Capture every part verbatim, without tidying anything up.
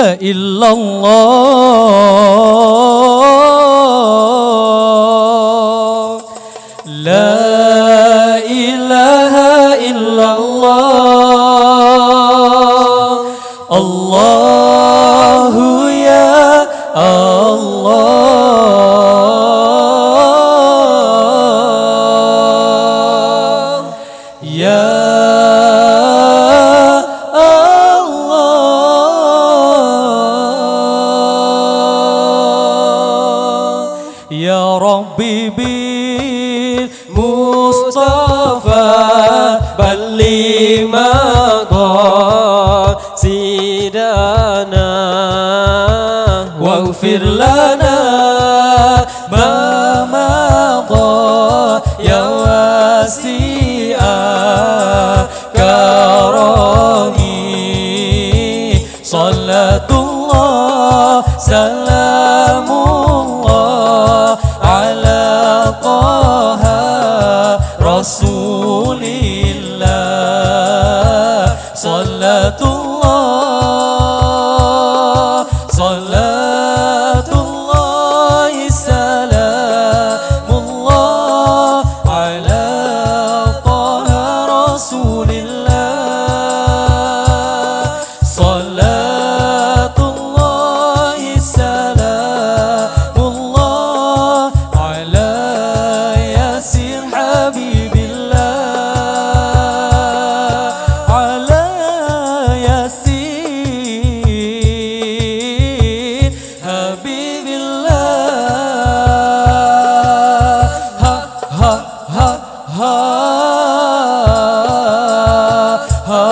illallah, la ilaha illallah, Allahu ya Allah, ya Ya Rabbi bil Mustafa balli maqasidana waghfir lana ma madha ya wasi'a karami salatullah salamullah ala taha rasulillah salatullah salatullah salamullah ala taha rasulillah salatullah salamullah ala yasin habibillah ala yasin habibillah ha ha ha ha ha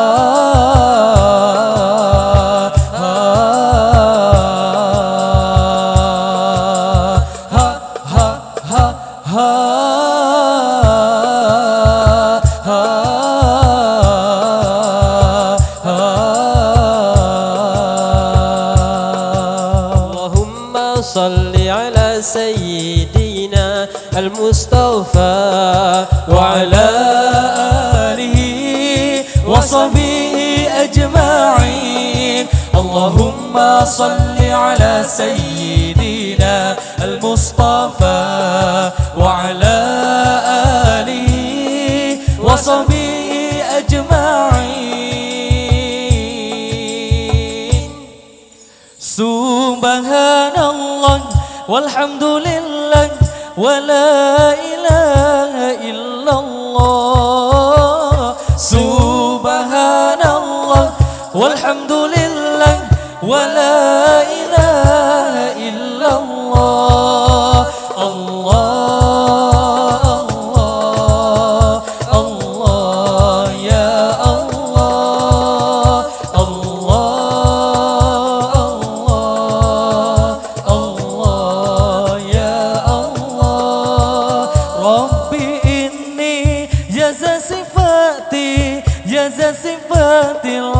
Allahumma salli ala sayyidina al-Mustafa wa ala alihi wa sahbihi ajma'in. Allahumma salli ala sayyidina al-Mustafa wa ala alihi wa sahbihi ajma'in. Subhanallah walhamdulillah wa la ilaha illallah. Subhanallah walhamdulillah wa la ilaha illallah. Allah Allah Allah ya Allah, Allah Allah Allah ya Allah. Rabbi inni jaza sifati jaza sifatil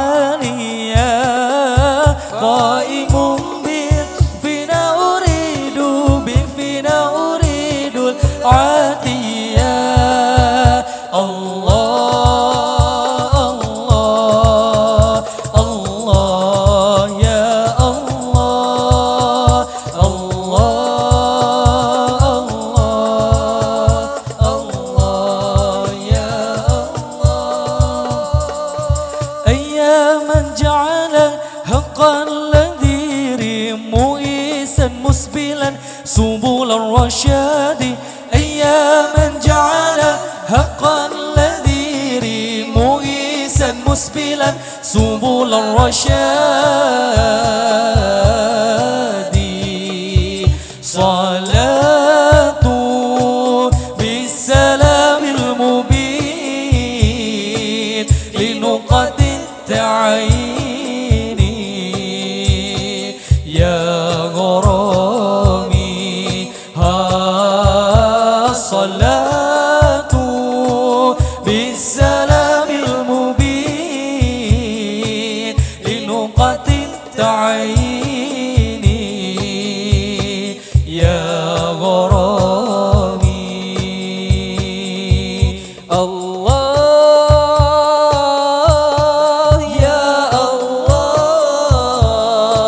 aliyah qaimun bil fina uridu bil fina uridul atiyah. Allah Allah Allah ya Allah, Allah Allah Allah ya Allah. Ayyaman ja'ala haqqan ladhiri mu'isan musbilan subulan rasyadi. Ayyaman ja'ala haqqan ladhiri mu'isan musbilan subulan rasyadi. Salatu bisalamil mubin linuqatin ta'ini ya gharami. Ha salatu bisalamil mubin linuqatin ta'ini ya gharami. Allah ya Allah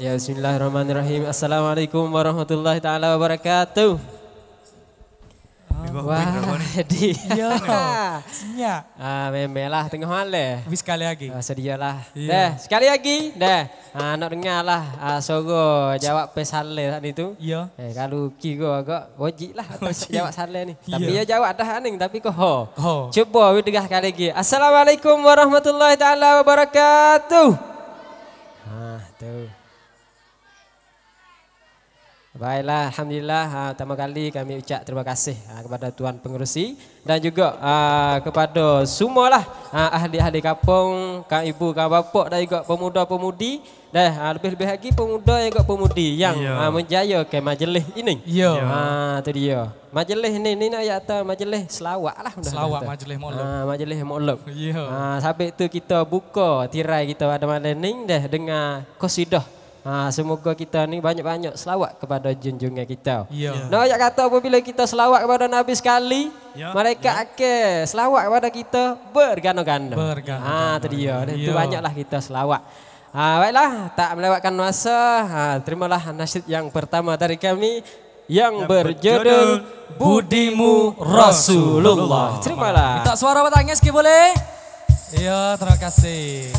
Ya, bismillahirrahmanirrahim. Assalamualaikum warahmatullahi taala wabarakatuh. Wah, di. Ya, senyap. Ah, memelah tengah malam. Habis sekali lagi. Ah, sedialah. Iya. Dah, sekali lagi. Dah. Ah, nak dengarlah ah, suara jawab pesale tadi tu. Ya. Eh, kalau kira agak wajib lah atas Wajib. jawab salah ni. Iya. Tapi ya jawab dah aning tapi kau ho. Ho. Cuba we degah sekali lagi. Assalamualaikum warahmatullahi taala wabarakatuh. Ah, tu. Baiklah, alhamdulillah. Ha, pertama kali kami ucap terima kasih ha, kepada Tuan Pengerusi dan juga ha, kepada semualah ha, ahli-ahli kampung, kak ibu, kak bapak dan juga pemuda-pemudi dan ha, lebih-lebih lagi pemuda dan juga pemudi yang yeah. ha, menjaya ke majlis ini. Ya. Ha, tu dia. Majlis ni ni nak kata majlis selawat lah. Selawat majlis maulud. Ha, majlis maulud. Ya. Ha, sampai tu kita buka tirai kita pada malam ni dah dengan qasidah. Ha, semoga kita ni banyak-banyak selawat kepada junjungan kita. Ya. Nak ayat kata apabila kita selawat kepada Nabi sekali, Ya. malaikat Ya. akan selawat kepada kita bergano-gano. Bergano-gano. Ha, tu dia. Ya. Itu banyaklah kita selawat. Ha, baiklah, tak melewatkan masa. Ha, terimalah nasyid yang pertama dari kami yang, yang berjudul Budimu Rasulullah. Terimalah. Minta suara batangnya sikit boleh? Ya, terima kasih.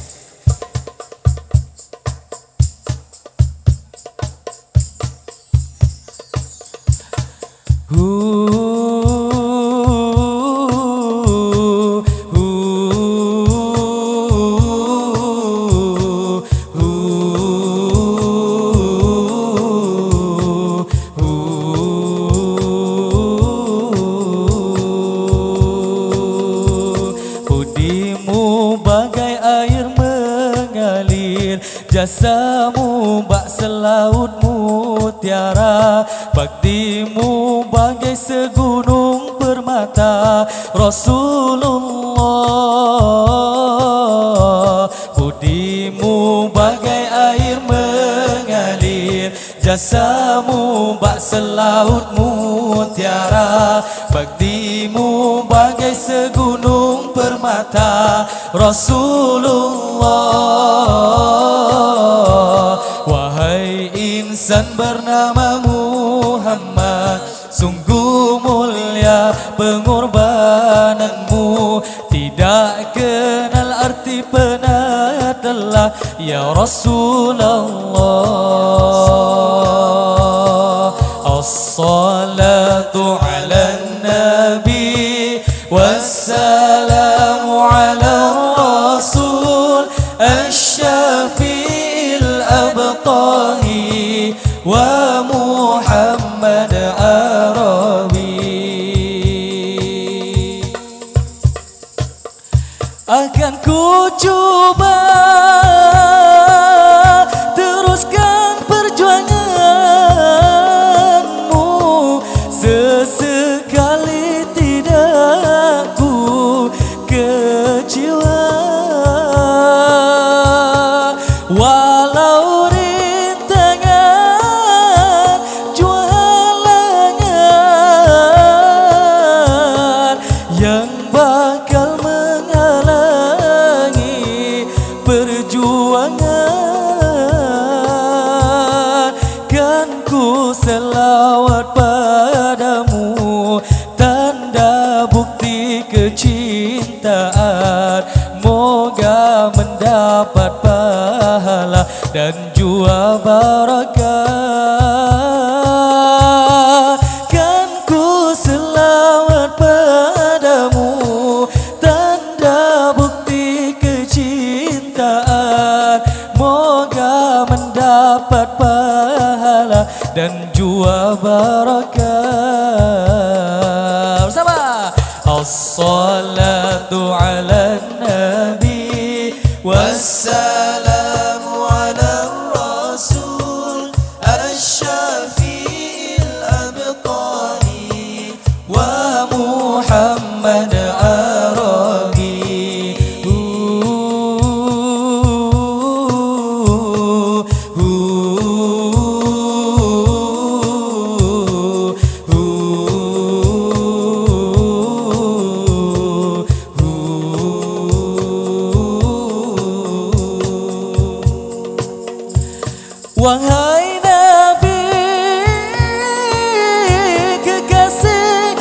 Budimu bagai air mengalir, jasamu bak selaut mutiara, baktimu bagai segunung permata Rasulullah. Budimu bagai air mengalir, jasamu bak selaut mutiara, baktimu bagai segunung permata Rasulullah. Wahai insan bernama Muhammad, sungguh mulia pengorbananmu, tidak kenal arti penat lelah ya Rasulullah. As-salatu ala nabi wassalamu ala rasul asy-syafi'il abtahi wa Muhammad Arabi. Akan ku coba teruskan perjuanganmu, sesekali tidak ku kecewa, walau rintangan jualangan yang bakal menghalangi perjuangan, kan ku selawat padamu, tanda bukti kecintaan, moga mendapat pahala dan jua barakah. Kan ku selawat padamu, tanda bukti kecintaan, moga mendapat pahala dan jua barakah. Bersama as-salatu ala nabi wassalamu ala rasul asy-syafi'il abtani wa Muhammad Arabi. Wahai Nabi kekasih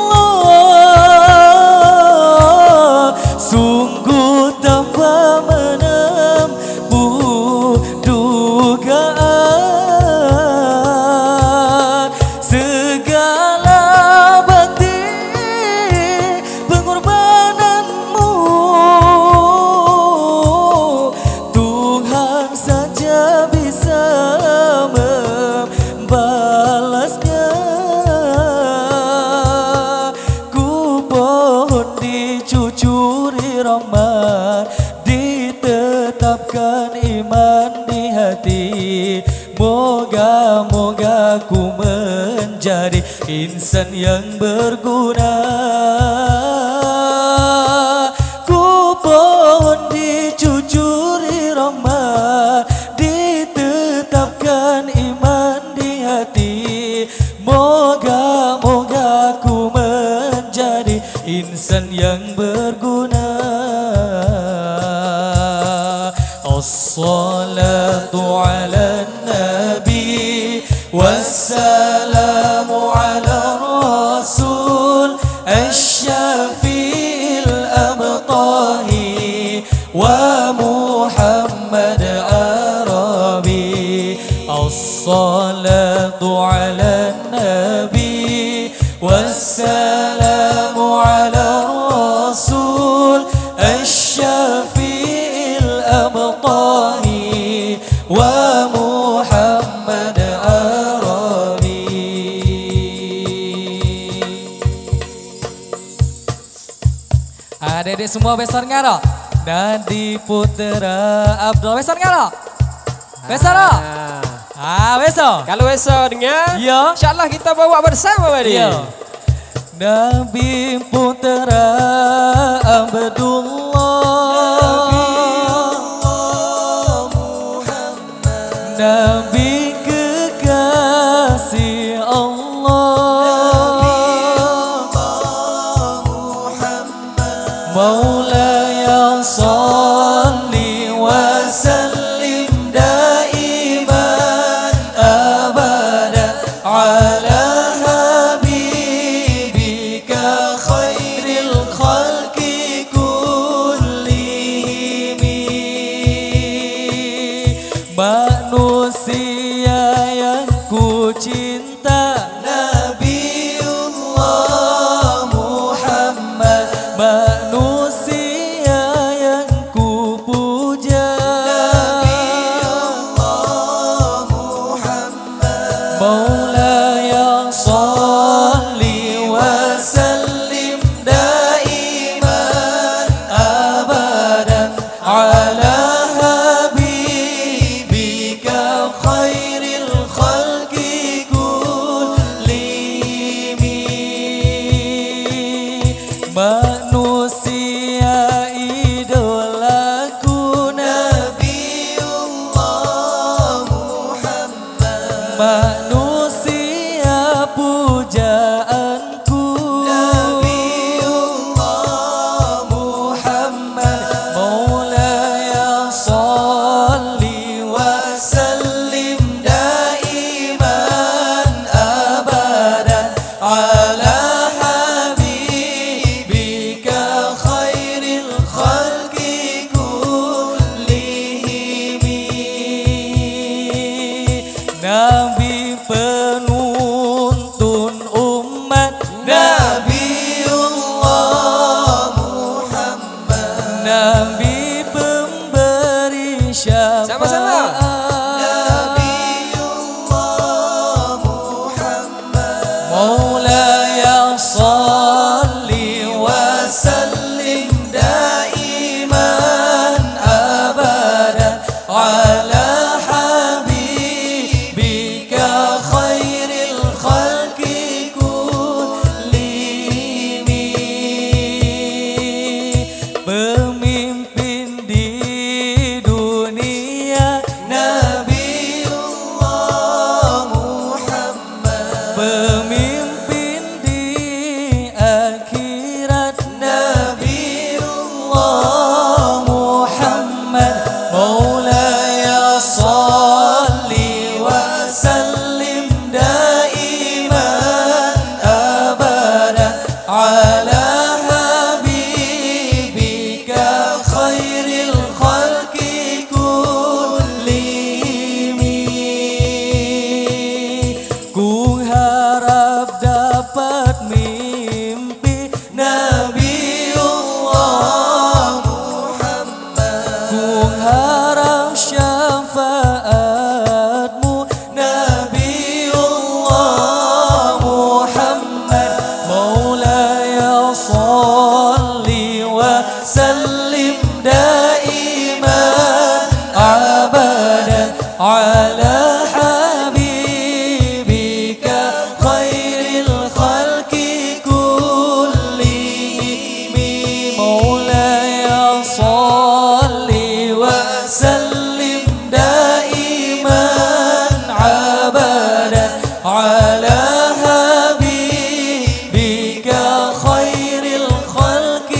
Allah, sungguh tanpa menempuh dugaan segala bakti pengorbananmu, Tuhan saja bisa membalasnya. Ku pohon dicucuri rahmat, ditetapkan iman di hati. Moga-moga ku menjadi insan yang berguna. Ku pohon dicucuri rahmat, ditetapkan iman di hati. Moga-moga ku menjadi insan yang berguna. As-salatu ala nabi wassalamu ala rasul asy-syafi'il abtahi wa Muhammad Arabi. As-salatu ala nabi wassalamu ala rasul asy-syafi'il abtahi wa Muhammad Arabi. Adik-adik semua besar ngara. Nadi Putra Abdul besar ngara. Besar tak? Ah, besar. Kalau besok dengar, Ya. insyaAllah kita bawa bersama tadi. Ya. Nabi Putra Abdullah, Nabi kekasih Allah, Maulaya salli wa sallim daiman abadan ala habibika khairil khalqi kullihim. Manusia yang ku cinta Nabiullah Muhammad, manusia yang ku puja Nabiullah Muhammad, Maulaya salli wa sallim daiman abadan ala habibika khairil khalqi kullihim. Manusia idolaku Nabiullah Muhammad, manusia pujaanku Nabiullah Muhammad, Maulaya salli wa sallim daiman abadan ala habibika khairil khalqi kullihim. Nabi penuntun umat Nabiullah Muhammad, Nabi pemberi syafaat Sama-sama. Nabiullah Muhammad, Maulaya salli wa sallim daiman abadan ala habibika khairil khalqi kullihim. Pemimpin di dunia على حبيبك خير الخلق كلهم مولاي صل وسلم دائما أبدا على حبيبك خير الخلق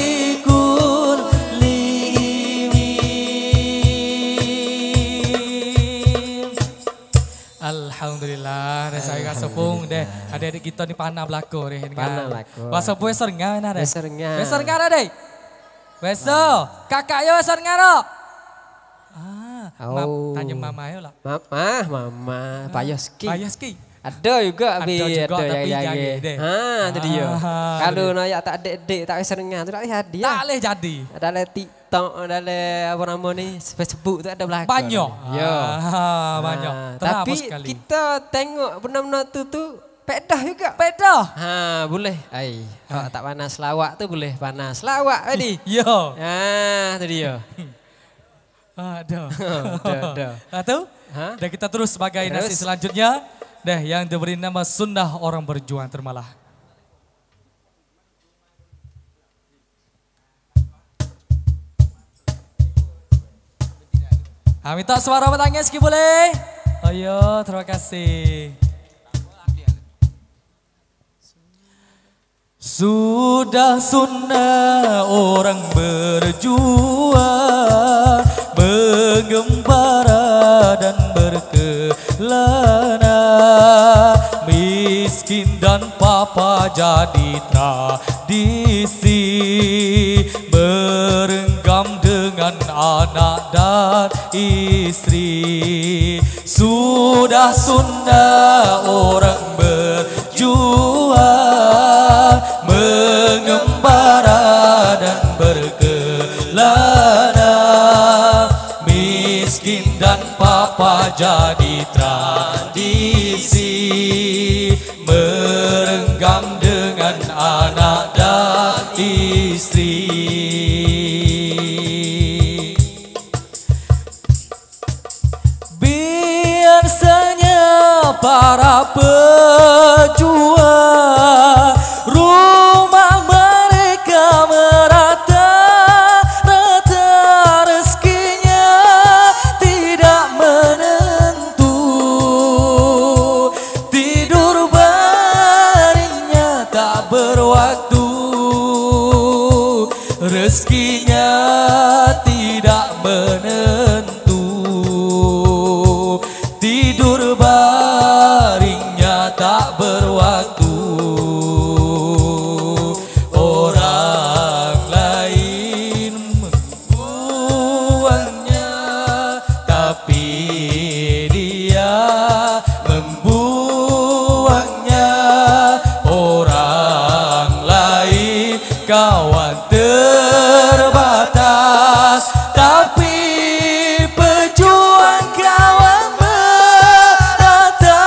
كلهم. Alhamdulillah, dah saya sepung deh. Adik-adik kita ni panah belako deh. Panah belako. Bahasa puas serengah mana deh? Serengah. Bahasa serengah dah deh. Bahasa kakak yo serengah dah. Ah, Oh. tanya mama yo lah. Mama, mama, payah sikit. Payah sikit. Ada juga Ada abi, juga, ada tapi yang jaga yang. deh. Ha, tu dia. Ah, Kalau nak ya tak ada adik, tak bisa dengar tu tak boleh jadi. Tak boleh jadi. Dalam TikTok, dalam apa nama ni, Facebook tu ada belakang. Banyak. Ya. Ah, banyak. Ha, Terhapus tapi sekali. kita tengok benda-benda tu tu pedah juga. Pedah. Ha, boleh. Ai, hak tak panas lawak tu boleh panas lawak tadi. Yo. Ha, tu dia. Ada. Dah, dah. Ah tu? Ha? Dan kita terus sebagai Terus. nasi selanjutnya. Dah yang diberi nama Sunnah Orang Berjuang. Terimalah. Ah, minta suara bertanya sikit boleh? Ayo, terima kasih. Sudah sunnah orang berjuang, mengembara dan berkelana, miskin dan papa jadi tradisi, berenggam dengan anak dan istri. Sudah sunnah orang berjuang, mengembara dan berkelana, miskin dan papa jadi tradisi, merenggam dengan anak dan istri. Biasanya para pejuang rumah mereka merata, rata rezekinya tidak menentu, tidur baringnya tak berwaktu, rezekinya tidak menentu, tidur baringnya tak berwaktu. Orang lain membuangnya, tapi dia membuangnya. Orang lain kawan terbatas, tapi pejuang kawan merata.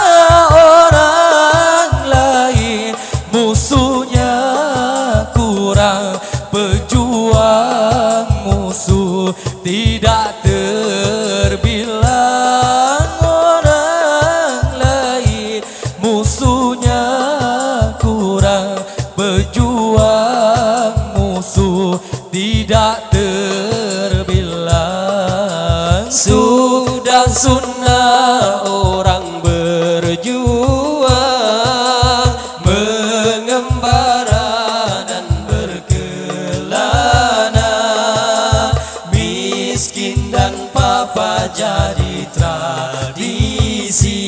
Orang lain musuhnya kurang, pejuang musuh tidak terbilang. Orang lain musuhnya kurang, pejuang musuh tidak terbilang. Sudah sunnah orang berjuang, mengembara dan berkelana, miskin dan papa jadi tradisi,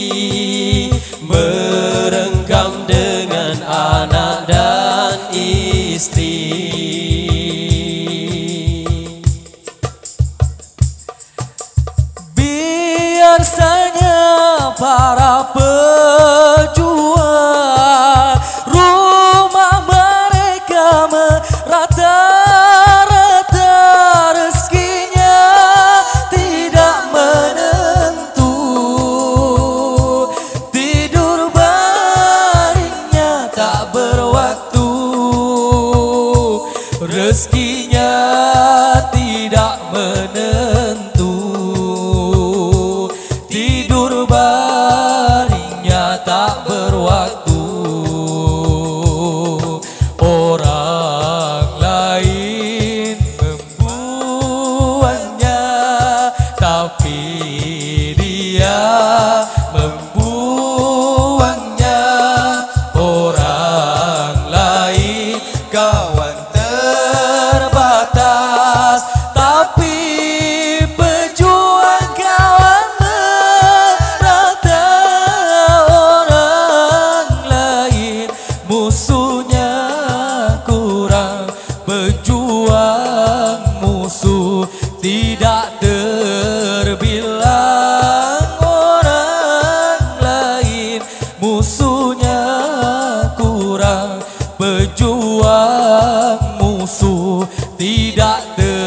merenggam dengan anak dan istri. Biasanya para pejuang rumah mereka merata, rata rezekinya tidak menentu, tidur baringnya tak berwaktu, rezekinya tidak menentu, tapi dia membuangnya. Orang lain kawan terbatas, tapi pejuang kawan merata. Orang lain musuhnya kurang, pejuang musuh tidak terbilang. Orang lain musuhnya kurang, pejuang musuh tidak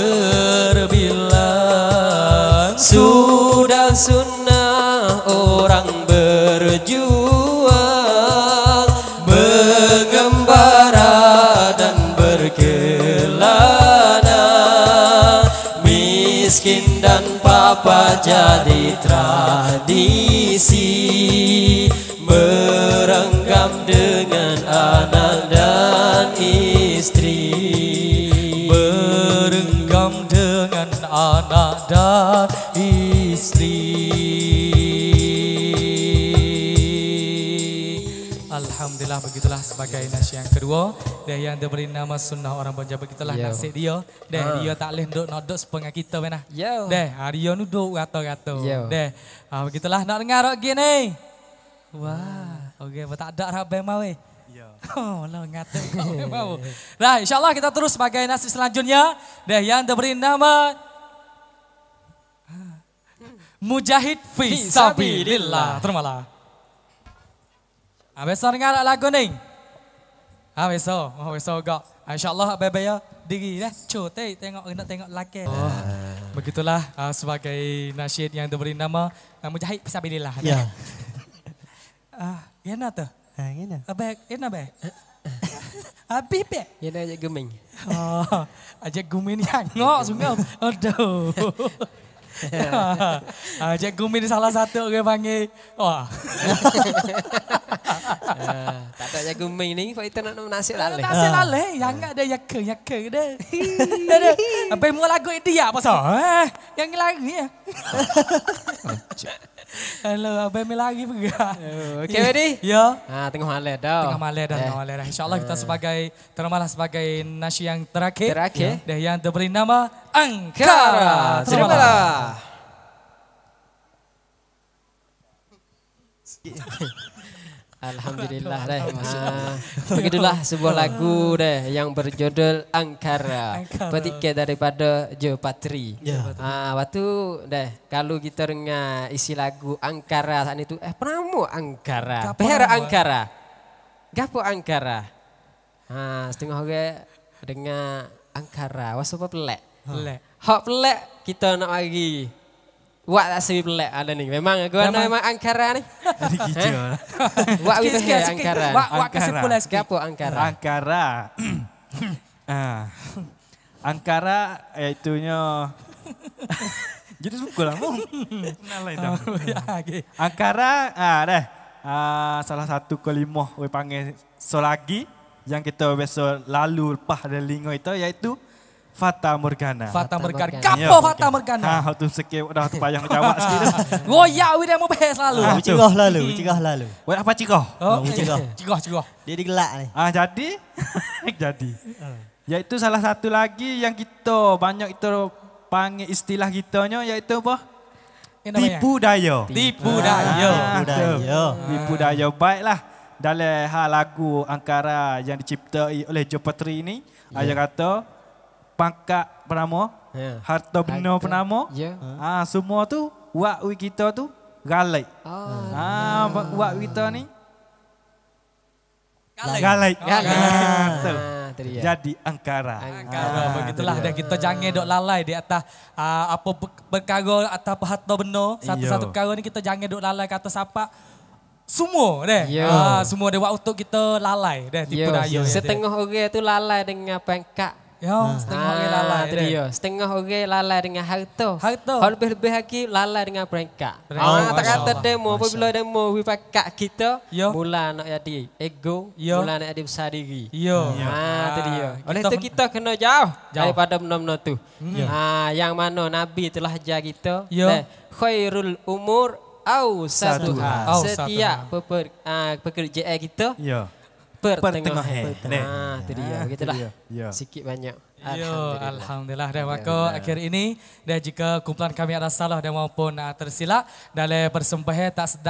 terbilang. Sudah sunnah orang berjuang, mengembara dan berkelana. Miskin dan papa jadi tradisi, merenggam dengan anak dan istri. Merenggam dengan anak dan istri. Alhamdulillah, begitulah sebagai nasyid yang kedua. Dan yang diberi nama sunnah orang Bonja, begitulah Yo. nasib dia. Dan Ha. dia tak boleh duduk nodok sepengah kita benar. Yo. Deh, hari dia duduk rata-rata. Yo. Deh, ah, begitulah nak dengar gini. Wah, okey, tak ada rabai mau eh. Ya. Oh, lah ngata kau mau. Nah, insyaallah kita terus sebagai nasib selanjutnya. Deh, yang diberi nama Mujahid Fisabilillah. Terimalah. Ah, besok dengar lagu ni. Ah, besok. Oh, besok gak. InsyaAllah abang ya diri dah. Cuti tengok nak tengok laki. Oh, begitulah uh, sebagai nasyid yang diberi nama uh, Mujahid Fisabilillah. Ya. Ah, gimana tu? Ha, gini. Abang, gimana abang? Habis pe? Dia nak ajak geming. Oh, ajak gumin yang ngok sungguh. Aduh. Ajak gumin salah satu orang panggil. Wah. Ah, tak ada ajak geming ni, Pak Ita nak nasib laleh. Nasib laleh, yang ada yaka yaka dah. Apa mu lagu dia apa sah? Eh, yang lagu ya. Halo, abang mi lagi juga. Okey, ready? Ya. Ah, tengah malam dah. Tengah malam dah, tengah malam dah. InsyaAllah kita sebagai, terimalah sebagai nasyid yang terakhir. Terakhir. Dan yang diberi nama Angkara. Terimalah. Alhamdulillah deh. Ah, begitulah sebuah lagu deh yang berjudul Angkara. Angkara. Petikan daripada Jo Patri. Ya. Ah, waktu deh kalau kita dengar isi lagu Angkara saat itu, eh penamu Angkara, Gapo Pera nama? Angkara, Gapo Angkara. Ah, setengah orang dengar Angkara, wasa apa pelak. Lek. Hak pelak kita nak bagi. Wak tak sebi pelak ada ni. Memang gua Memang. memang Angkara ni. Ada kicau. Wak Sikit, wita sikit, sikit. Angkara. Wak, wak kasih Angkara. pula sikit. Gapo Angkara? Angkara. ah. Angkara iaitunya jadi suka lah mu. Nalai dah. Oh, ya, okey. Angkara ah dah. Ah, salah satu kalimah we panggil solagi yang kita biasa lalu lepas dari lingo itu iaitu Fata Morgana. Fata Morgana. Morgana. Kapo Fata Morgana? Ha, tu sikit dah tu payah jawab sikit. Goyak we dah mau bahas selalu. Ah, Cerah lalu, cerah lalu. Wei apa cikah? Oh, cerah. Cerah, cerah. Dia digelak ni. Ah jadi jadi. Iaitu salah satu lagi yang kita banyak itu panggil istilah kitanya iaitu apa? Ini namanya? Tipu daya. Tipu daya. Ah, Tipu daya. Tipu daya. Baiklah. Dalam hal lagu Angkara yang diciptai oleh Jo Patri ini, ayah kata pangkat penama, Ya. harta benda Harta. penama, Ya. ah semua tu wak wi kita tu galai. Oh. Ah wak wi kita ni Galai. galai. Galai. Ah, tu. Ah, tu dia. Jadi Angkara. Angkara Ah, begitulah tu dah kita jangan dok lalai di atas uh, apa pe- perkara atau harta benda. Satu-satu Iyo. perkara ni kita jangan dok lalai kata siapa. Semua deh. Yo. Ah, semua dia buat untuk kita lalai deh tipu Yo, daya. setengah orang tu lalai dengan pangkat Ya, setengah orang lalai. itu dia. Setengah orang lalai dengan harta. Harta. Kalau lebih-lebih lagi lalai dengan peringkat. Peringkat. Ah, Oh, tak kata Masya Allah. demo, apabila demo wipakat kita, Ya. mula nak jadi ego, Ya. mula nak jadi besar diri. Iya. Ah, itu dia. Oleh Kita itu men- kita kena jauh, Jauh. daripada benda-benda tu. Ah, yang mana Nabi telah ajar kita, Ya. eh, khairul umur au satuha. Au Setiap peper, ah, pekerjaan kita Ya. pertengahan. Pertengahan. Ah, itu dia. Begitulah. Ya. Sikit banyak. Yo, Alhamdulillah. Dan maka akhir ini dan jika kumpulan kami ada salah dan maupun uh, tersilap dalam persembahan tak sedap